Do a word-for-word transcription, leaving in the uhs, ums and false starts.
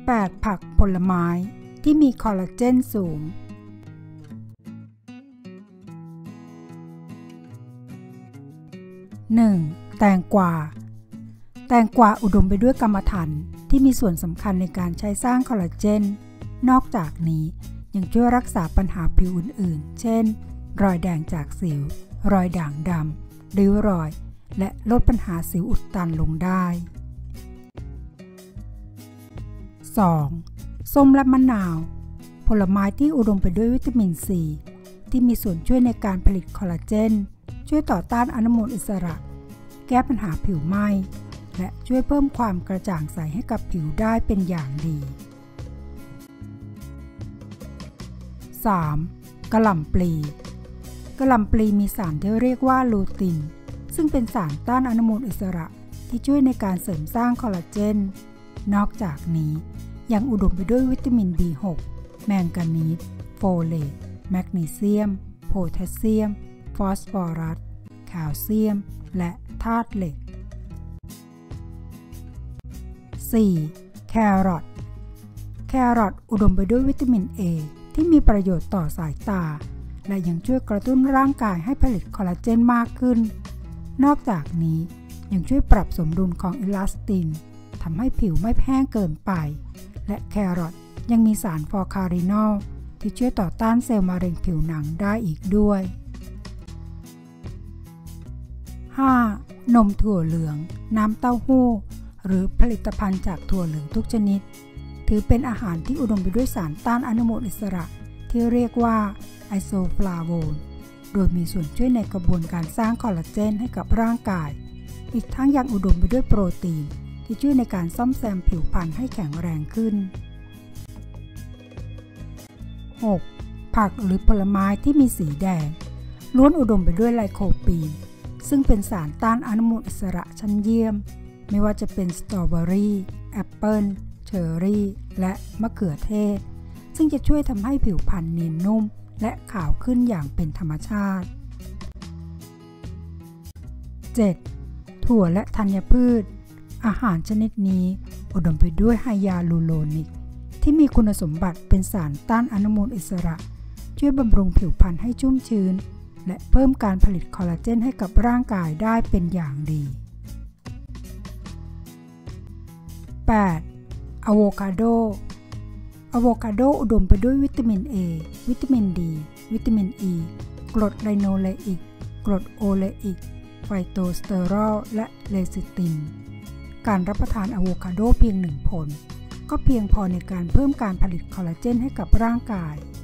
แปด ผักผลไม้ที่มีคอลลาเจนสูง หนึ่ง. แตงกวาแตงกวาอุดมไปด้วยกรรมถันที่มีส่วนสำคัญในการใช้สร้างคอลลาเจนนอกจากนี้ยังช่วยรักษาปัญหาผิวอื่นๆเช่นรอยแดงจากสิวรอยด่างดำริ้วรอยและลดปัญหาสิวอุดตันลงได้ สอง. ส้มและมะนาวผลไม้ที่อุดมไปด้วยวิตามินซีที่มีส่วนช่วยในการผลิตคอลลาเจนช่วยต่อต้านอนุมูลอิสระแก้ปัญหาผิวไหม้และช่วยเพิ่มความกระจ่างใสให้กับผิวได้เป็นอย่างดี สาม. กะหล่ำปลีกะหล่ำปลีมีสารที่เรียกว่าลูตินซึ่งเป็นสารต้านอนุมูลอิสระที่ช่วยในการเสริมสร้างคอลลาเจนนอกจากนี้ยังอุดมไปด้วยวิตามิน บี หก แมงกานีสโฟเลตแมกนีเซียมโพแทสเซียมฟอสฟอรัสแคลเซียมและธาตุเหล็ก สี่. แครอทแครอทอุดมไปด้วยวิตามิน A ที่มีประโยชน์ต่อสายตาและยังช่วยกระตุ้นร่างกายให้ผลิตคอลลาเจนมากขึ้นนอกจากนี้ยังช่วยปรับสมดุลของอิลาสตินทำให้ผิวไม่แห้งเกินไปและแครอทยังมีสารฟอร์คารินอลที่ช่วยต่อต้านเซลล์มะเร็งผิวหนังได้อีกด้วย ห้า. นมถั่วเหลืองน้ำเต้าหู้หรือผลิตภัณฑ์จากถั่วเหลืองทุกชนิดถือเป็นอาหารที่อุดมไปด้วยสารต้านอนุมูลอิสระที่เรียกว่าไอโซฟลาโวนโดยมีส่วนช่วยในกระบวนการสร้างคอลลาเจนให้กับร่างกายอีกทั้งยังอุดมไปด้วยโปรตีนที่ช่วยในการซ่อมแซมผิวพรรณให้แข็งแรงขึ้น หก. ผักหรือผลไม้ที่มีสีแดงล้วนอุดมไปด้วยไลโคปีนซึ่งเป็นสารต้านอนุมูลอิสระชั้นเยี่ยมไม่ว่าจะเป็นสตรอเบอรี่แอปเปิลเชอร์รี่และมะเขือเทศซึ่งจะช่วยทำให้ผิวพรรณเนียนนุ่มและขาวขึ้นอย่างเป็นธรรมชาติ เจ็ด. ถั่วและธัญพืชอาหารชนิดนี้อุดมไปด้วยไฮยาลูโรนิกที่มีคุณสมบัติเป็นสารต้านอนุมูลอิสระช่วยบำรุงผิวพรรณให้ชุ่มชื้นและเพิ่มการผลิตคอลลาเจนให้กับร่างกายได้เป็นอย่างดี แปด. อะโวคาโดอะโวคาโดอุดมไปด้วยวิตามิน A วิตามิน D วิตามิน E กรดไลโนเลอิกกรดโอเลอิกไฟโตสเตอรอลและเลซิตินการรับประทานอะโวคาโดเพียงหนึ่งผลก็เพียงพอในการเพิ่มการผลิตคอลลาเจนให้กับร่างกาย